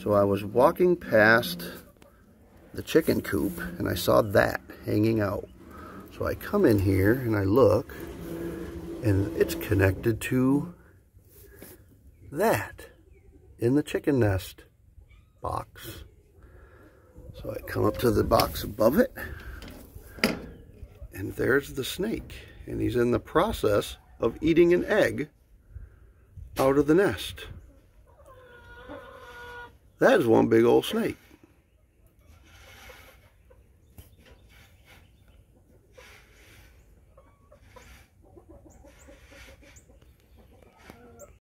So I was walking past the chicken coop and I saw that hanging out. So I come in here and I look, and it's connected to that in the chicken nest box. So I come up to the box above it, and there's the snake, and he's in the process of eating an egg out of the nest. That is one big old snake.